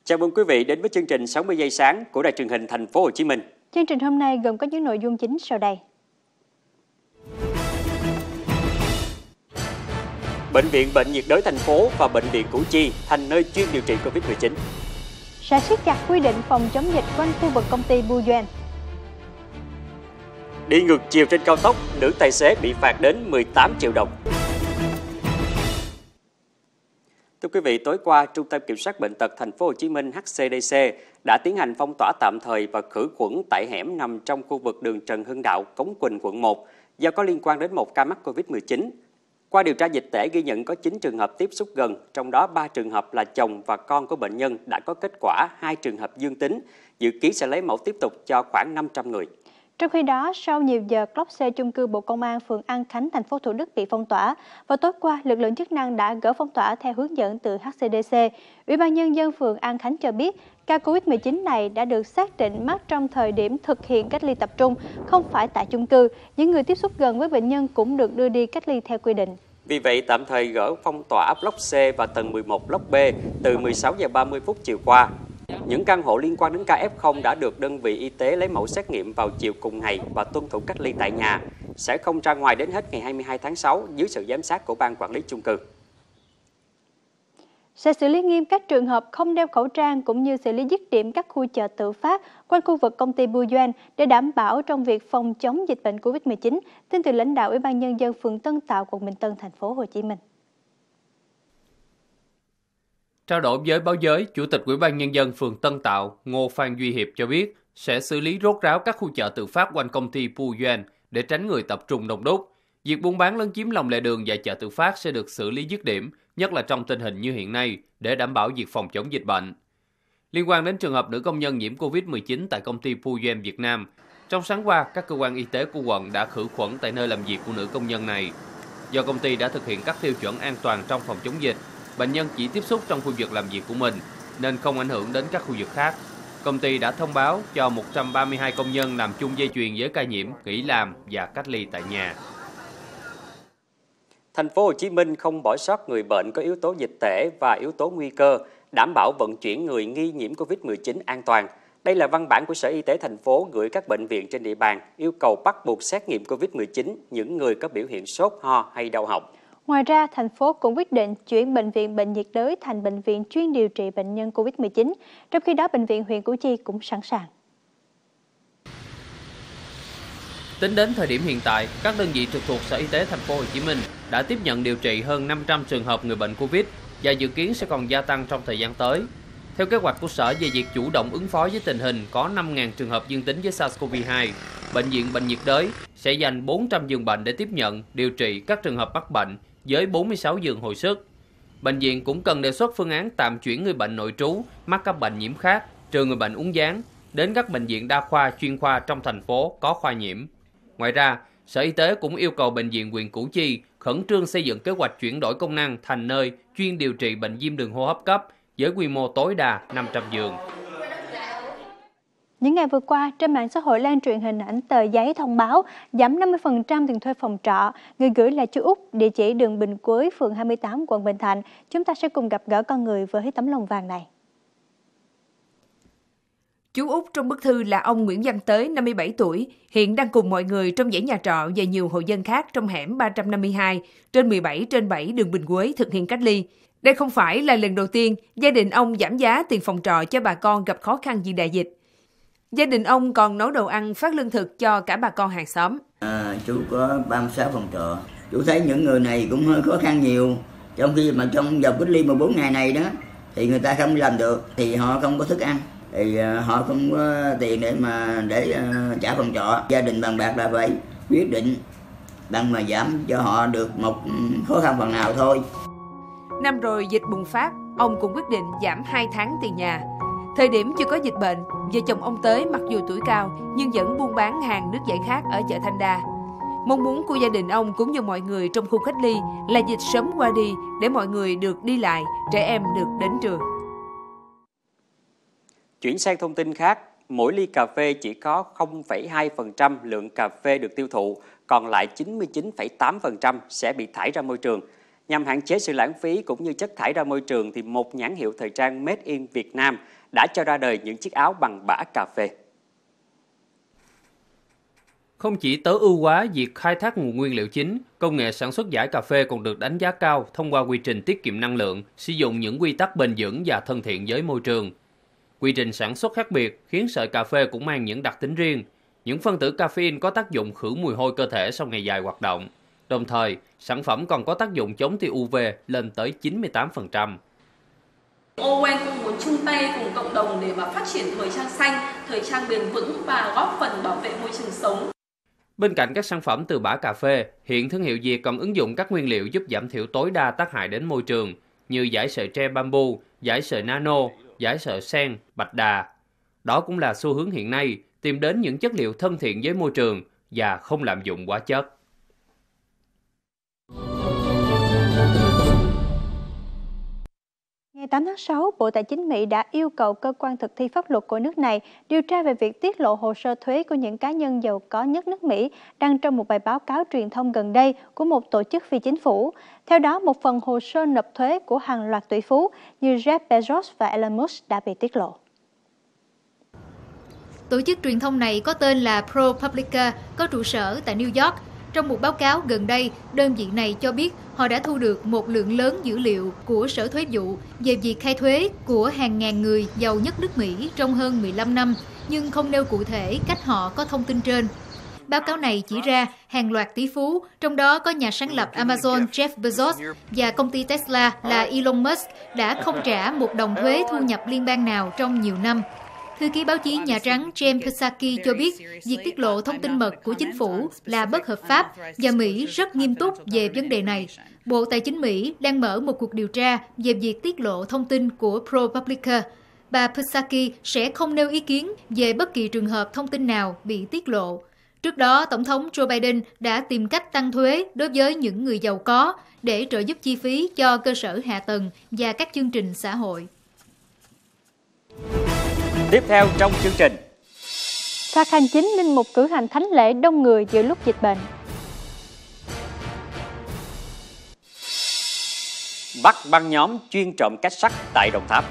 Chào mừng quý vị đến với chương trình 60 giây sáng của Đài truyền hình Thành phố Hồ Chí Minh. Chương trình hôm nay gồm có những nội dung chính sau đây. Bệnh viện Bệnh nhiệt đới thành phố và Bệnh viện Củ Chi thành nơi chuyên điều trị Covid-19. Sẽ siết chặt quy định phòng chống dịch quanh khu vực công ty Bu Doan. Đi ngược chiều trên cao tốc, nữ tài xế bị phạt đến 18 triệu đồng. Thưa quý vị, tối qua, Trung tâm Kiểm soát Bệnh tật Thành phố Hồ Chí Minh (HCDC) đã tiến hành phong tỏa tạm thời và khử khuẩn tại hẻm nằm trong khu vực đường Trần Hưng Đạo, Cống Quỳnh, quận 1 do có liên quan đến một ca mắc Covid-19. Qua điều tra dịch tễ ghi nhận có 9 trường hợp tiếp xúc gần, trong đó 3 trường hợp là chồng và con của bệnh nhân đã có kết quả, 2 trường hợp dương tính, dự kiến sẽ lấy mẫu tiếp tục cho khoảng 500 người. Trong khi đó, sau nhiều giờ clock xe chung cư Bộ Công an phường An Khánh, thành phố Thủ Đức bị phong tỏa, vào tối qua, lực lượng chức năng đã gỡ phong tỏa theo hướng dẫn từ HCDC. Ủy ban Nhân dân phường An Khánh cho biết, ca Covid-19 này đã được xác định mắc trong thời điểm thực hiện cách ly tập trung, không phải tại chung cư. Những người tiếp xúc gần với bệnh nhân cũng được đưa đi cách ly theo quy định. Vì vậy, tạm thời gỡ phong tỏa block C và tầng 11 block B từ 16 giờ 30 phút chiều qua. Những căn hộ liên quan đến ca F0 đã được đơn vị y tế lấy mẫu xét nghiệm vào chiều cùng ngày và tuân thủ cách ly tại nhà, sẽ không ra ngoài đến hết ngày 22 tháng 6 dưới sự giám sát của Ban Quản lý chung cư. Sẽ xử lý nghiêm các trường hợp không đeo khẩu trang cũng như xử lý dứt điểm các khu chợ tự phát quanh khu vực công ty Bu Doan để đảm bảo trong việc phòng chống dịch bệnh Covid-19, tin từ lãnh đạo Ủy ban Nhân dân phường Tân Tạo, quận Bình Tân, thành phố Hồ Chí Minh. Trao đổi với báo giới, Chủ tịch Ủy ban Nhân dân phường Tân Tạo, Ngô Phan Duy Hiệp cho biết sẽ xử lý rốt ráo các khu chợ tự phát quanh công ty Bu Doan để tránh người tập trung đông đúc. Việc buôn bán lấn chiếm lòng lề đường và chợ tự phát sẽ được xử lý dứt điểm, nhất là trong tình hình như hiện nay, để đảm bảo việc phòng chống dịch bệnh. Liên quan đến trường hợp nữ công nhân nhiễm Covid-19 tại công ty Bu Doan Việt Nam, trong sáng qua, các cơ quan y tế của quận đã khử khuẩn tại nơi làm việc của nữ công nhân này. Do công ty đã thực hiện các tiêu chuẩn an toàn trong phòng chống dịch, bệnh nhân chỉ tiếp xúc trong khu vực làm việc của mình, nên không ảnh hưởng đến các khu vực khác. Công ty đã thông báo cho 132 công nhân làm chung dây chuyền với ca nhiễm nghỉ làm và cách ly tại nhà. Thành phố Hồ Chí Minh không bỏ sót người bệnh có yếu tố dịch tễ và yếu tố nguy cơ, đảm bảo vận chuyển người nghi nhiễm Covid-19 an toàn. Đây là văn bản của Sở Y tế thành phố gửi các bệnh viện trên địa bàn, yêu cầu bắt buộc xét nghiệm Covid-19 những người có biểu hiện sốt, ho hay đau họng. Ngoài ra, thành phố cũng quyết định chuyển Bệnh viện Bệnh nhiệt đới thành bệnh viện chuyên điều trị bệnh nhân Covid-19. Trong khi đó, Bệnh viện huyện Củ Chi cũng sẵn sàng. Tính đến thời điểm hiện tại, các đơn vị trực thuộc Sở Y tế thành phố Hồ Chí Minh đã tiếp nhận điều trị hơn 500 trường hợp người bệnh Covid và dự kiến sẽ còn gia tăng trong thời gian tới. Theo kế hoạch của Sở về việc chủ động ứng phó với tình hình có 5.000 trường hợp dương tính với SARS-CoV-2, Bệnh viện Bệnh nhiệt đới sẽ dành 400 giường bệnh để tiếp nhận, điều trị các trường hợp mắc bệnh với 46 giường hồi sức. Bệnh viện cũng cần đề xuất phương án tạm chuyển người bệnh nội trú mắc các bệnh nhiễm khác, trừ người bệnh uống ván, đến các bệnh viện đa khoa chuyên khoa trong thành phố có khoa nhiễm. Ngoài ra, Sở Y tế cũng yêu cầu Bệnh viện huyện Củ Chi khẩn trương xây dựng kế hoạch chuyển đổi công năng thành nơi chuyên điều trị bệnh viêm đường hô hấp cấp với quy mô tối đa 500 giường. Những ngày vừa qua, trên mạng xã hội lan truyền hình ảnh tờ giấy thông báo giảm 50% tiền thuê phòng trọ. Người gửi là chú Út, địa chỉ đường Bình Quế, phường 28, quận Bình Thạnh. Chúng ta sẽ cùng gặp gỡ con người với tấm lòng vàng này. Chú Út trong bức thư là ông Nguyễn Văn Tới, 57 tuổi, hiện đang cùng mọi người trong dãy nhà trọ và nhiều hộ dân khác trong hẻm 352 trên 17/7 đường Bình Quế thực hiện cách ly. Đây không phải là lần đầu tiên gia đình ông giảm giá tiền phòng trọ cho bà con gặp khó khăn vì đại dịch. Gia đình ông còn nấu đồ ăn phát lương thực cho cả bà con hàng xóm. Chú có 36 phòng trọ. Chú thấy những người này cũng hơi khó khăn nhiều. Trong khi mà trong vòng cách ly 14 ngày này đó thì người ta không làm được, thì họ không có thức ăn, thì họ không có tiền để trả phòng trọ. Gia đình bàn bạc là vậy, quyết định bằng mà giảm cho họ được một khó khăn phần nào thôi. Năm rồi dịch bùng phát, ông cũng quyết định giảm 2 tháng tiền nhà. Thời điểm chưa có dịch bệnh, vợ chồng ông Tới mặc dù tuổi cao nhưng vẫn buôn bán hàng nước giải khát ở chợ Thanh Đa. Mong muốn của gia đình ông cũng như mọi người trong khu cách ly là dịch sớm qua đi để mọi người được đi lại, trẻ em được đến trường. Chuyển sang thông tin khác, mỗi ly cà phê chỉ có 0,2% lượng cà phê được tiêu thụ, còn lại 99,8% sẽ bị thải ra môi trường. Nhằm hạn chế sự lãng phí cũng như chất thải ra môi trường, thì một nhãn hiệu thời trang Made in Việt Nam đã cho ra đời những chiếc áo bằng bã cà phê. Không chỉ tối ưu hóa việc khai thác nguồn nguyên liệu chính, công nghệ sản xuất vải cà phê còn được đánh giá cao thông qua quy trình tiết kiệm năng lượng, sử dụng những quy tắc bền vững và thân thiện với môi trường. Quy trình sản xuất khác biệt khiến sợi cà phê cũng mang những đặc tính riêng. Những phân tử caffeine có tác dụng khử mùi hôi cơ thể sau ngày dài hoạt động. Đồng thời, sản phẩm còn có tác dụng chống tia UV lên tới 98%. Owen cũng muốn chung tay cùng cộng đồng để mà phát triển thời trang xanh, thời trang bền vững và góp phần bảo vệ môi trường sống. Bên cạnh các sản phẩm từ bã cà phê, hiện thương hiệu Việt còn ứng dụng các nguyên liệu giúp giảm thiểu tối đa tác hại đến môi trường, như vải sợi tre bamboo, vải sợi nano, vải sợi sen, bạch đà. Đó cũng là xu hướng hiện nay, tìm đến những chất liệu thân thiện với môi trường và không lạm dụng hóa chất. Ngày 8 tháng 6, Bộ Tài chính Mỹ đã yêu cầu cơ quan thực thi pháp luật của nước này điều tra về việc tiết lộ hồ sơ thuế của những cá nhân giàu có nhất nước Mỹ đăng trong một bài báo cáo truyền thông gần đây của một tổ chức phi chính phủ. Theo đó, một phần hồ sơ nộp thuế của hàng loạt tỷ phú như Jeff Bezos và Elon Musk đã bị tiết lộ. Tổ chức truyền thông này có tên là ProPublica, có trụ sở tại New York. Trong một báo cáo gần đây, đơn vị này cho biết họ đã thu được một lượng lớn dữ liệu của Sở Thuế vụ về việc khai thuế của hàng ngàn người giàu nhất nước Mỹ trong hơn 15 năm, nhưng không nêu cụ thể cách họ có thông tin trên. Báo cáo này chỉ ra hàng loạt tỷ phú, trong đó có nhà sáng lập Amazon Jeff Bezos và công ty Tesla là Elon Musk đã không trả một đồng thuế thu nhập liên bang nào trong nhiều năm. Thư ký báo chí Nhà Trắng Jen Psaki cho biết việc tiết lộ thông tin mật của chính phủ là bất hợp pháp và Mỹ rất nghiêm túc về vấn đề này. Bộ Tài chính Mỹ đang mở một cuộc điều tra về việc tiết lộ thông tin của ProPublica. Bà Psaki sẽ không nêu ý kiến về bất kỳ trường hợp thông tin nào bị tiết lộ. Trước đó, Tổng thống Joe Biden đã tìm cách tăng thuế đối với những người giàu có để trợ giúp chi phí cho cơ sở hạ tầng và các chương trình xã hội. Tiếp theo trong chương trình, Phạt hành chính linh mục cử hành thánh lễ đông người giữa lúc dịch bệnh. bắt băng nhóm chuyên trộm két sắt tại Đồng Tháp.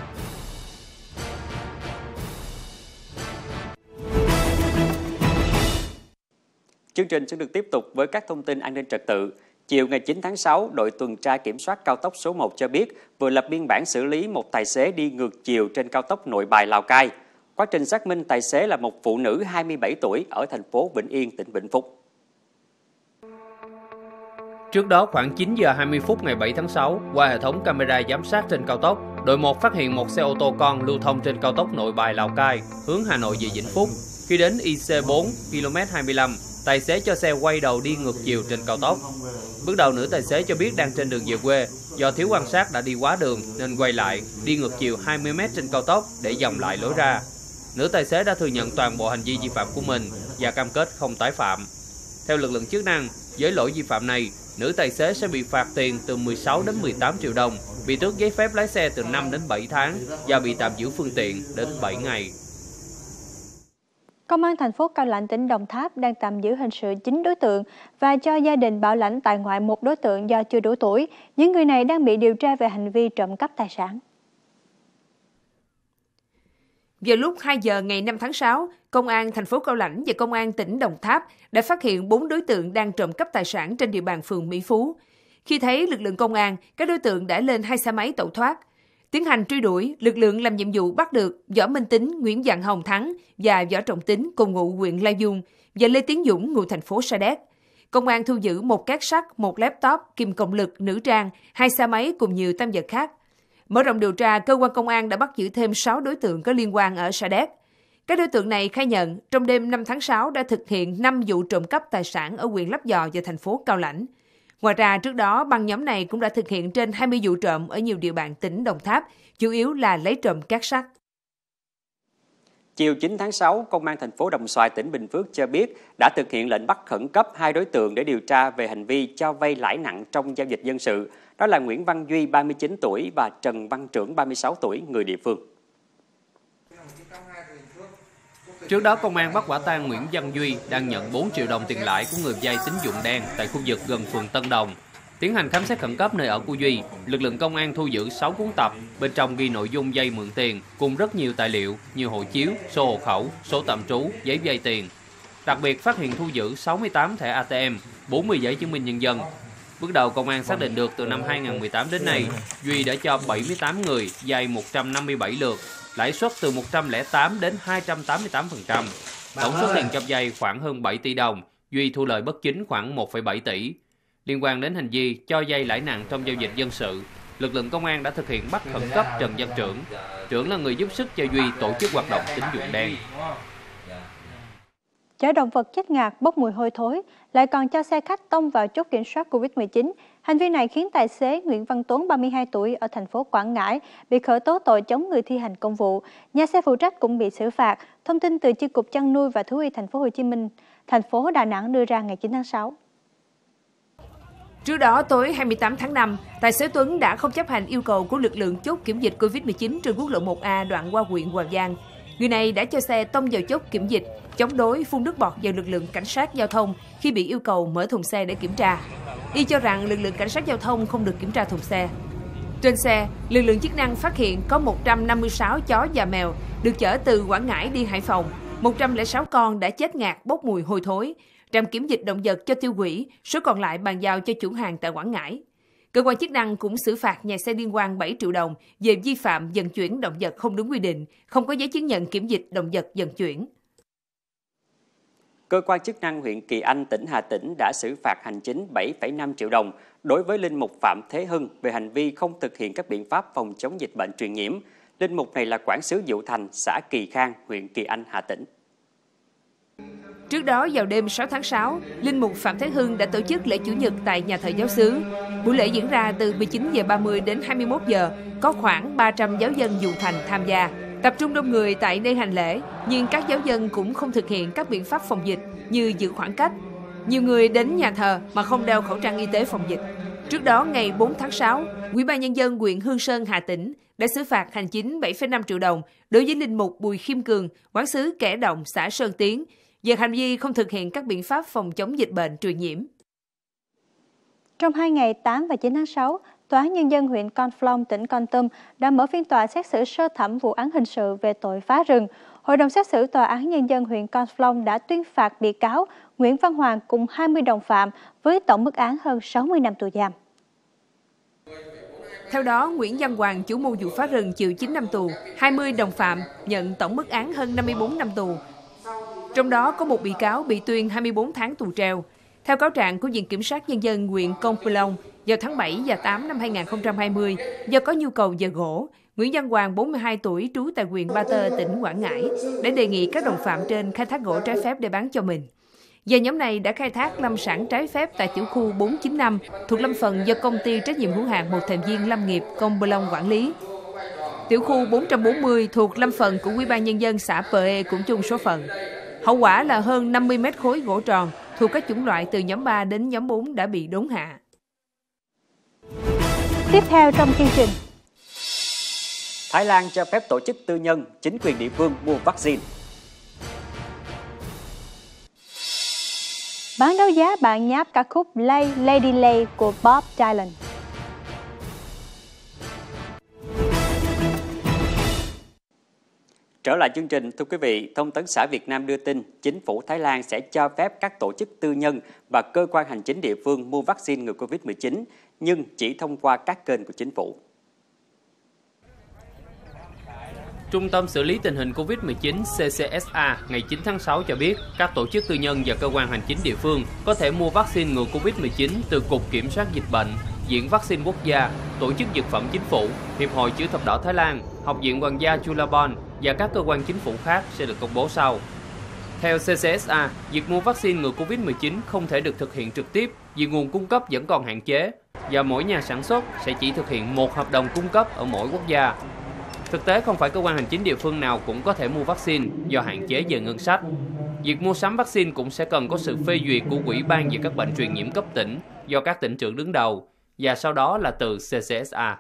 Chương trình sẽ được tiếp tục với các thông tin an ninh trật tự. Chiều ngày 9 tháng 6, đội tuần tra kiểm soát cao tốc số 1 cho biết vừa lập biên bản xử lý một tài xế đi ngược chiều trên cao tốc Nội Bài - Lào Cai. Quá trình xác minh, tài xế là một phụ nữ 27 tuổi ở thành phố Vĩnh Yên, tỉnh Vĩnh Phúc. Trước đó khoảng 9 giờ 20 phút ngày 7 tháng 6, qua hệ thống camera giám sát trên cao tốc, đội 1 phát hiện một xe ô tô con lưu thông trên cao tốc Nội Bài - Lào Cai, hướng Hà Nội về Vĩnh Phúc. Khi đến IC4 km 25, tài xế cho xe quay đầu đi ngược chiều trên cao tốc. Bước đầu nữ tài xế cho biết đang trên đường về quê, do thiếu quan sát đã đi quá đường nên quay lại, đi ngược chiều 20 m trên cao tốc để vòng lại lối ra. Nữ tài xế đã thừa nhận toàn bộ hành vi vi phạm của mình và cam kết không tái phạm. Theo lực lượng chức năng, với lỗi vi phạm này, nữ tài xế sẽ bị phạt tiền từ 16 đến 18 triệu đồng, bị tước giấy phép lái xe từ 5 đến 7 tháng và bị tạm giữ phương tiện đến 7 ngày. Công an thành phố Cao Lãnh, tỉnh Đồng Tháp đang tạm giữ hình sự 9 đối tượng và cho gia đình bảo lãnh tại ngoại một đối tượng do chưa đủ tuổi. Những người này đang bị điều tra về hành vi trộm cắp tài sản. Vào lúc 2 giờ ngày 5 tháng 6, Công an thành phố Cao Lãnh và Công an tỉnh Đồng Tháp đã phát hiện 4 đối tượng đang trộm cắp tài sản trên địa bàn phường Mỹ Phú. Khi thấy lực lượng công an, các đối tượng đã lên 2 xe máy tẩu thoát. Tiến hành truy đuổi, lực lượng làm nhiệm vụ bắt được Võ Minh Tính, Nguyễn Văn Hồng Thắng và Võ Trọng Tính cùng ngụ huyện La Dung và Lê Tiến Dũng ngụ thành phố Sa Đéc. Công an thu giữ một két sắt, một laptop, kim cộng lực, nữ trang, 2 xe máy cùng nhiều tam vật khác. Mở rộng điều tra, cơ quan công an đã bắt giữ thêm 6 đối tượng có liên quan ở Sa Đéc. Các đối tượng này khai nhận trong đêm 5 tháng 6 đã thực hiện 5 vụ trộm cắp tài sản ở huyện Lấp Vò và thành phố Cao Lãnh. Ngoài ra, trước đó, băng nhóm này cũng đã thực hiện trên 20 vụ trộm ở nhiều địa bàn tỉnh Đồng Tháp, chủ yếu là lấy trộm két sắt. Chiều 9 tháng 6, Công an thành phố Đồng Xoài, tỉnh Bình Phước cho biết đã thực hiện lệnh bắt khẩn cấp 2 đối tượng để điều tra về hành vi cho vay lãi nặng trong giao dịch dân sự. Đó là Nguyễn Văn Duy, 39 tuổi và Trần Văn Trưởng, 36 tuổi, người địa phương. Trước đó, công an bắt quả tang Nguyễn Văn Duy đang nhận 4 triệu đồng tiền lãi của người vay tín dụng đen tại khu vực gần phường Tân Đồng. Tiến hành khám xét khẩn cấp nơi ở của Duy, lực lượng công an thu giữ 6 cuốn tập, bên trong ghi nội dung vay mượn tiền cùng rất nhiều tài liệu như hộ chiếu, sổ hộ khẩu, số tạm trú, giấy vay tiền. Đặc biệt phát hiện thu giữ 68 thẻ ATM, 40 giấy chứng minh nhân dân. Bước đầu công an xác định được từ năm 2018 đến nay, Duy đã cho 78 người vay 157 lượt, lãi suất từ 108 đến 288%. Tổng số tiền cho vay khoảng hơn 7 tỷ đồng, Duy thu lợi bất chính khoảng 1,7 tỷ. Liên quan đến hành vi cho vay lãi nặng trong giao dịch dân sự, lực lượng công an đã thực hiện bắt khẩn cấp Trần Văn Trưởng. Trưởng là người giúp sức cho Duy tổ chức hoạt động tín dụng đen. Chở động vật chết ngạt bốc mùi hôi thối, lại còn cho xe khách tông vào chốt kiểm soát Covid-19. Hành vi này khiến tài xế Nguyễn Văn Tuấn, 32 tuổi, ở thành phố Quảng Ngãi bị khởi tố tội chống người thi hành công vụ. Nhà xe phụ trách cũng bị xử phạt. Thông tin từ Chi cục Chăn nuôi và Thú y thành phố Hồ Chí Minh, thành phố Đà Nẵng đưa ra ngày 9 tháng 6. Trước đó, tối 28 tháng 5, tài xế Tuấn đã không chấp hành yêu cầu của lực lượng chốt kiểm dịch Covid-19 trên quốc lộ 1A đoạn qua huyện Hoàng Giang. Người này đã cho xe tông vào chốt kiểm dịch, chống đối phun nước bọt vào lực lượng cảnh sát giao thông khi bị yêu cầu mở thùng xe để kiểm tra. Y cho rằng lực lượng cảnh sát giao thông không được kiểm tra thùng xe. Trên xe, lực lượng chức năng phát hiện có 156 chó và mèo được chở từ Quảng Ngãi đi Hải Phòng. 106 con đã chết ngạt bốc mùi hôi thối. Trạm kiểm dịch động vật cho tiêu hủy, số còn lại bàn giao cho chủ hàng tại Quảng Ngãi. Cơ quan chức năng cũng xử phạt nhà xe liên quan 7 triệu đồng về vi phạm vận chuyển động vật không đúng quy định, không có giấy chứng nhận kiểm dịch động vật vận chuyển. Cơ quan chức năng huyện Kỳ Anh, tỉnh Hà Tĩnh đã xử phạt hành chính 7,5 triệu đồng đối với linh mục Phạm Thế Hưng về hành vi không thực hiện các biện pháp phòng chống dịch bệnh truyền nhiễm. Linh mục này là quản sứ Dụ Thành, xã Kỳ Khang, huyện Kỳ Anh, Hà Tĩnh. Trước đó, vào đêm 6 tháng 6, Linh mục Phạm Thế Hưng đã tổ chức lễ Chủ nhật tại nhà thờ giáo xứ. Buổi lễ diễn ra từ 19h30 đến 21 giờ, có khoảng 300 giáo dân Dụ Thành tham gia. Tập trung đông người tại nơi hành lễ, nhưng các giáo dân cũng không thực hiện các biện pháp phòng dịch như giữ khoảng cách. Nhiều người đến nhà thờ mà không đeo khẩu trang y tế phòng dịch. Trước đó, ngày 4 tháng 6, Ủy ban Nhân dân huyện Hương Sơn, Hà Tĩnh đã xử phạt hành chính 7,5 triệu đồng đối với Linh mục Bùi Khiêm Cường, quản sứ Kẻ Động, xã Sơn Tiến, về hành vi không thực hiện các biện pháp phòng chống dịch bệnh truyền nhiễm. Trong 2 ngày 8 và 9 tháng 6, Tòa án Nhân dân huyện Con Plong, tỉnh Kon Tum đã mở phiên tòa xét xử sơ thẩm vụ án hình sự về tội phá rừng. Hội đồng xét xử Tòa án Nhân dân huyện Con Plong đã tuyên phạt bị cáo Nguyễn Văn Hoàng cùng 20 đồng phạm với tổng mức án hơn 60 năm tù giam. Theo đó, Nguyễn Văn Hoàng, chủ mưu vụ phá rừng chịu 9 năm tù, 20 đồng phạm nhận tổng mức án hơn 54 năm tù. Trong đó có một bị cáo bị tuyên 24 tháng tù treo. Theo cáo trạng của Viện Kiểm sát Nhân dân huyện Con Plong, vào tháng 7 và 8 năm 2020, do có nhu cầu về gỗ, Nguyễn Văn Hoàng, 42 tuổi, trú tại huyện Ba Tơ, tỉnh Quảng Ngãi, đã đề nghị các đồng phạm trên khai thác gỗ trái phép để bán cho mình. Và nhóm này đã khai thác lâm sản trái phép tại tiểu khu 495 thuộc lâm phần do công ty trách nhiệm hữu hạn một thành viên lâm nghiệp Con Plong quản lý. Tiểu khu 440 thuộc lâm phần của Ủy ban Nhân dân xã Pê cũng chung số phận. Hậu quả là hơn 50 mét khối gỗ tròn thuộc các chủng loại từ nhóm 3 đến nhóm 4 đã bị đốn hạ. Tiếp theo trong chương trình, Thái Lan cho phép tổ chức tư nhân, chính quyền địa phương mua vaccine. bán đấu giá bản nháp ca khúc Lady Lay của Bob Dylan. Trở lại chương trình, thưa quý vị, Thông tấn xã Việt Nam đưa tin, chính phủ Thái Lan sẽ cho phép các tổ chức tư nhân và cơ quan hành chính địa phương mua vaccine ngừa Covid-19, nhưng chỉ thông qua các kênh của chính phủ. Trung tâm xử lý tình hình Covid-19 CCSA ngày 9 tháng 6 cho biết các tổ chức tư nhân và cơ quan hành chính địa phương có thể mua vaccine ngừa Covid-19 từ Cục Kiểm soát Dịch bệnh, Viện Vaccine Quốc gia, Tổ chức Dược phẩm Chính phủ, Hiệp hội Chữ thập đỏ Thái Lan, Học viện Hoàng gia Chulabon và các cơ quan chính phủ khác sẽ được công bố sau. Theo CCSA, việc mua vaccine ngừa Covid-19 không thể được thực hiện trực tiếp vì nguồn cung cấp vẫn còn hạn chế và mỗi nhà sản xuất sẽ chỉ thực hiện một hợp đồng cung cấp ở mỗi quốc gia. Thực tế không phải cơ quan hành chính địa phương nào cũng có thể mua vaccine do hạn chế về ngân sách. Việc mua sắm vaccine cũng sẽ cần có sự phê duyệt của Ủy ban về các bệnh truyền nhiễm cấp tỉnh do các tỉnh trưởng đứng đầu và sau đó là từ CCSA.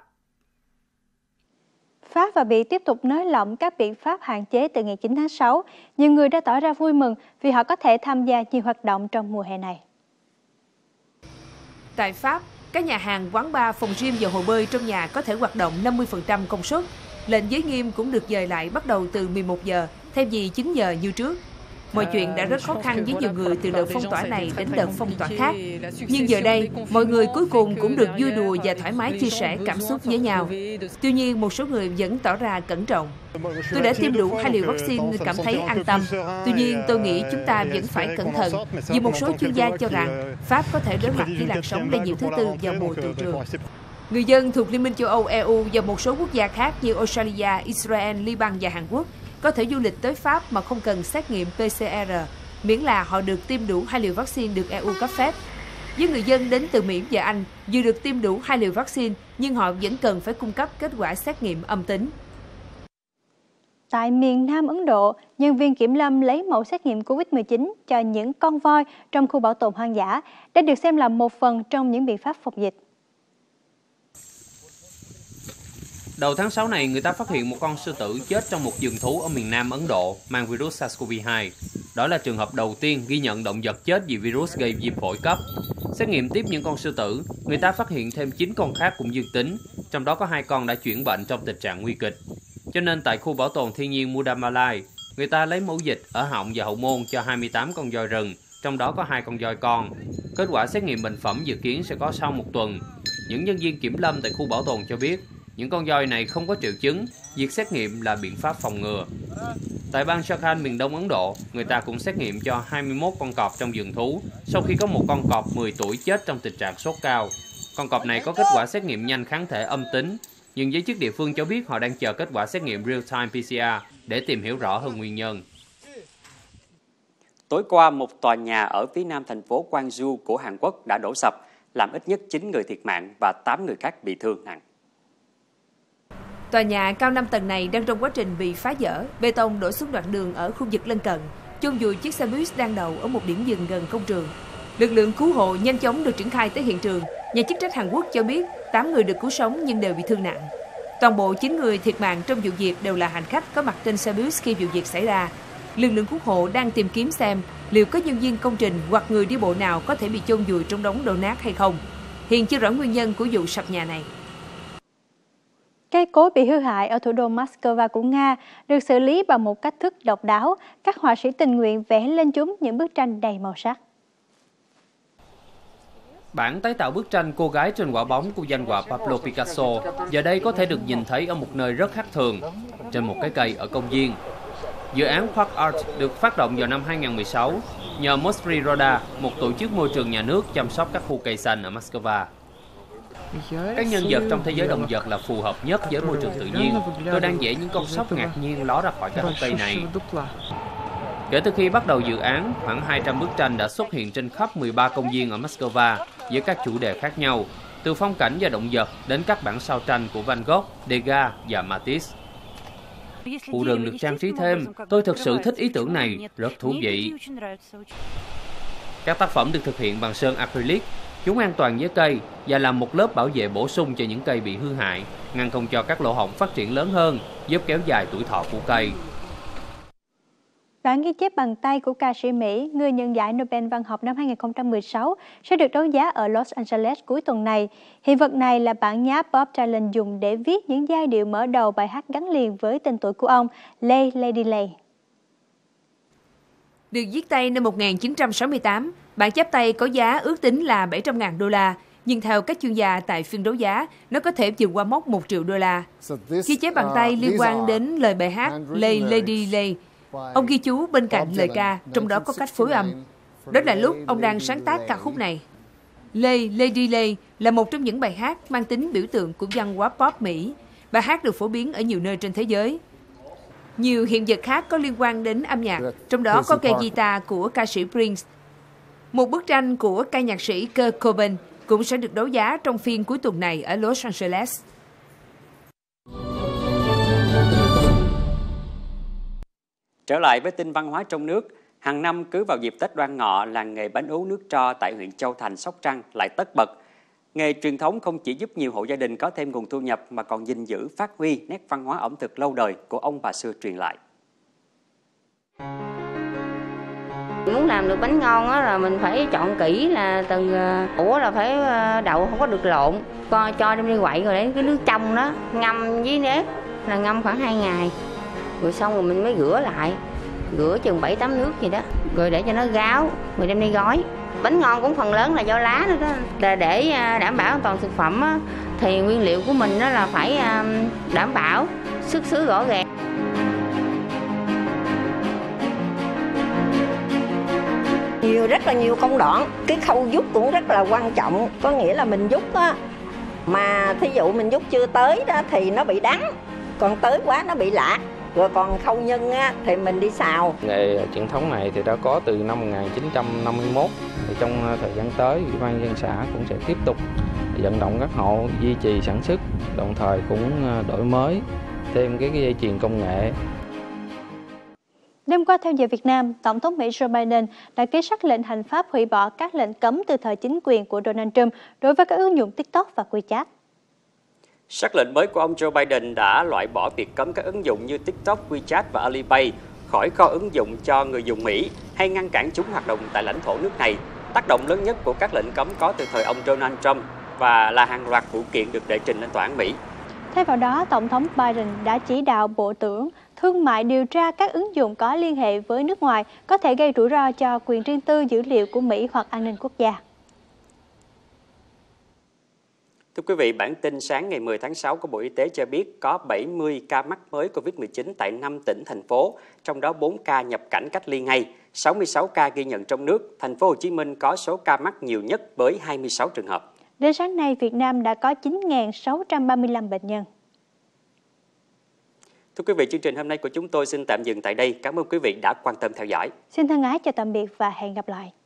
Pháp và Bỉ tiếp tục nới lỏng các biện pháp hạn chế từ ngày 9 tháng 6. Nhiều người đã tỏ ra vui mừng vì họ có thể tham gia nhiều hoạt động trong mùa hè này. Tại Pháp, Các nhà hàng, quán bar, phòng gym và hồ bơi trong nhà có thể hoạt động 50% công suất. Lệnh giới nghiêm cũng được dời lại bắt đầu từ 11 giờ, thay vì 9 giờ như trước. Mọi chuyện đã rất khó khăn với nhiều người từ đợt phong tỏa này đến đợt phong tỏa khác. Nhưng giờ đây, mọi người cuối cùng cũng được vui đùa và thoải mái chia sẻ cảm xúc với nhau. Tuy nhiên, một số người vẫn tỏ ra cẩn trọng. Tôi đã tiêm đủ 2 liều vaccine nên cảm thấy an tâm. Tuy nhiên, tôi nghĩ chúng ta vẫn phải cẩn thận, vì một số chuyên gia cho rằng Pháp có thể đối mặt với làn sóng lây nhiễm thứ tư vào mùa tụ trường. Người dân thuộc Liên minh châu Âu EU và một số quốc gia khác như Australia, Israel, Liban và Hàn Quốc có thể du lịch tới Pháp mà không cần xét nghiệm PCR, miễn là họ được tiêm đủ 2 liều vaccine được EU cấp phép. Với người dân đến từ Mỹ và Anh, dù được tiêm đủ 2 liều vaccine, nhưng họ vẫn cần phải cung cấp kết quả xét nghiệm âm tính. Tại miền Nam Ấn Độ, nhân viên kiểm lâm lấy mẫu xét nghiệm COVID-19 cho những con voi trong khu bảo tồn hoang dã đã được xem là một phần trong những biện pháp phòng dịch. Đầu tháng 6 này, người ta phát hiện một con sư tử chết trong một vườn thú ở miền Nam Ấn Độ mang virus SARS-CoV-2. Đó là trường hợp đầu tiên ghi nhận động vật chết vì virus gây viêm phổi cấp. Xét nghiệm tiếp những con sư tử, người ta phát hiện thêm 9 con khác cũng dương tính, trong đó có 2 con đã chuyển bệnh trong tình trạng nguy kịch. Cho nên tại khu bảo tồn thiên nhiên Mudamalai, người ta lấy mẫu dịch ở họng và hậu môn cho 28 con voi rừng, trong đó có 2 con voi con. Kết quả xét nghiệm bệnh phẩm dự kiến sẽ có sau 1 tuần. Những nhân viên kiểm lâm tại khu bảo tồn cho biết, những con voi này không có triệu chứng, việc xét nghiệm là biện pháp phòng ngừa. Tại bang Jharkhand miền đông Ấn Độ, người ta cũng xét nghiệm cho 21 con cọp trong vườn thú, sau khi có một con cọp 10 tuổi chết trong tình trạng sốt cao. Con cọp này có kết quả xét nghiệm nhanh kháng thể âm tính, nhưng giới chức địa phương cho biết họ đang chờ kết quả xét nghiệm real-time PCR để tìm hiểu rõ hơn nguyên nhân. Tối qua, một tòa nhà ở phía nam thành phố Gwangju của Hàn Quốc đã đổ sập, làm ít nhất 9 người thiệt mạng và 8 người khác bị thương nặng. Tòa nhà cao 5 tầng này đang trong quá trình bị phá dỡ, bê tông đổ xuống đoạn đường ở khu vực lân cận, chôn vùi chiếc xe buýt đang đậu ở một điểm dừng gần công trường. Lực lượng cứu hộ nhanh chóng được triển khai tới hiện trường. Nhà chức trách Hàn Quốc cho biết 8 người được cứu sống nhưng đều bị thương nặng. Toàn bộ 9 người thiệt mạng trong vụ việc đều là hành khách có mặt trên xe buýt khi vụ việc xảy ra. Lực lượng cứu hộ đang tìm kiếm xem liệu có nhân viên công trình hoặc người đi bộ nào có thể bị chôn vùi trong đống đổ nát hay không. Hiện chưa rõ nguyên nhân của vụ sập nhà này. Cây cối bị hư hại ở thủ đô Moscow của Nga được xử lý bằng một cách thức độc đáo. Các họa sĩ tình nguyện vẽ lên chúng những bức tranh đầy màu sắc. Bản tái tạo bức tranh Cô gái trên quả bóng của danh họa Pablo Picasso giờ đây có thể được nhìn thấy ở một nơi rất khác thường, trên một cái cây ở công viên. Dự án Park Art được phát động vào năm 2016 nhờ Mostri Roda, một tổ chức môi trường nhà nước chăm sóc các khu cây xanh ở Moscow. Các nhân vật trong thế giới động vật là phù hợp nhất với môi trường tự nhiên. Tôi đang vẽ những con sóc ngạc nhiên ló ra khỏi các gốc cây này. Kể từ khi bắt đầu dự án, khoảng 200 bức tranh đã xuất hiện trên khắp 13 công viên ở Moscow với các chủ đề khác nhau, từ phong cảnh và động vật đến các bản sao tranh của Van Gogh, Degas và Matisse. Khu rừng được trang trí thêm, tôi thực sự thích ý tưởng này, rất thú vị. Các tác phẩm được thực hiện bằng sơn acrylic, chúng an toàn với cây và làm một lớp bảo vệ bổ sung cho những cây bị hư hại, ngăn không cho các lỗ hổng phát triển lớn hơn, giúp kéo dài tuổi thọ của cây. Bản ghi chép bằng tay của ca sĩ Mỹ, người nhận giải Nobel văn học năm 2016, sẽ được đấu giá ở Los Angeles cuối tuần này. Hiện vật này là bản nháp Bob Dylan dùng để viết những giai điệu mở đầu bài hát gắn liền với tên tuổi của ông, Lay Lady Lay. Được viết tay năm 1968, bản chép tay có giá ước tính là 700.000 đô la, nhưng theo các chuyên gia tại phiên đấu giá, nó có thể vượt qua mốc 1 triệu đô la. Ghi chép bằng tay liên quan đến lời bài hát Lay Lady Lay. Ông ghi chú bên cạnh lời ca, trong đó có cách phối âm. Đó là lúc ông đang sáng tác ca khúc này. Lay Lady Lay là một trong những bài hát mang tính biểu tượng của văn hóa pop Mỹ. Bài hát được phổ biến ở nhiều nơi trên thế giới. Nhiều hiện vật khác có liên quan đến âm nhạc, trong đó có cây guitar của ca sĩ Prince. Một bức tranh của ca nhạc sĩ Kurt Cobain cũng sẽ được đấu giá trong phiên cuối tuần này ở Los Angeles. Trở lại với tin văn hóa trong nước, hàng năm cứ vào dịp Tết Đoan Ngọ, làng nghề bánh ú nước tro tại huyện Châu Thành, Sóc Trăng lại tất bật. Nghề truyền thống không chỉ giúp nhiều hộ gia đình có thêm nguồn thu nhập mà còn gìn giữ, phát huy nét văn hóa ẩm thực lâu đời của ông bà xưa truyền lại. Muốn làm được bánh ngon á là mình phải chọn kỹ, là từ ủa là phải đậu không có được lộn, cho đem đi quậy rồi lấy cái nước trong đó ngâm với nếp, là ngâm khoảng 2 ngày. Rồi xong rồi mình mới rửa lại, rửa chừng 7-8 nước gì đó, rồi để cho nó ráo, rồi đem đi gói. Bánh ngon cũng phần lớn là do lá nữa đó. Là để đảm bảo an toàn thực phẩm á, thì nguyên liệu của mình đó là phải đảm bảo xuất xứ rõ ràng. Rất là nhiều công đoạn, cái khâu vút cũng rất là quan trọng. Có nghĩa là mình vút á, mà thí dụ mình vút chưa tới đó thì nó bị đắng, còn tới quá nó bị lạ. Rồi còn khâu nhân á, thì mình đi xào. Nghề truyền thống này thì đã có từ năm 1951. Thì trong thời gian tới, Ủy ban nhân dân xã cũng sẽ tiếp tục vận động các hộ duy trì sản xuất, đồng thời cũng đổi mới thêm cái dây chuyền công nghệ. Đêm qua theo giờ Việt Nam, Tổng thống Mỹ Joe Biden đã ký sắc lệnh hành pháp hủy bỏ các lệnh cấm từ thời chính quyền của Donald Trump đối với các ứng dụng TikTok và WeChat. Sắc lệnh mới của ông Joe Biden đã loại bỏ việc cấm các ứng dụng như TikTok, WeChat và Alipay khỏi kho ứng dụng cho người dùng Mỹ hay ngăn cản chúng hoạt động tại lãnh thổ nước này. Tác động lớn nhất của các lệnh cấm có từ thời ông Donald Trump và là hàng loạt vụ kiện được đệ trình lên tòa án Mỹ. Thay vào đó, Tổng thống Biden đã chỉ đạo Bộ trưởng Thương mại điều tra các ứng dụng có liên hệ với nước ngoài có thể gây rủi ro cho quyền riêng tư dữ liệu của Mỹ hoặc an ninh quốc gia. Thưa quý vị, bản tin sáng ngày 10 tháng 6 của Bộ Y tế cho biết có 70 ca mắc mới COVID-19 tại 5 tỉnh, thành phố, trong đó 4 ca nhập cảnh cách ly ngay, 66 ca ghi nhận trong nước. Thành phố Hồ Chí Minh có số ca mắc nhiều nhất với 26 trường hợp. Đến sáng nay, Việt Nam đã có 9.635 bệnh nhân. Thưa quý vị, chương trình hôm nay của chúng tôi xin tạm dừng tại đây. Cảm ơn quý vị đã quan tâm theo dõi. Xin thân ái chào tạm biệt và hẹn gặp lại.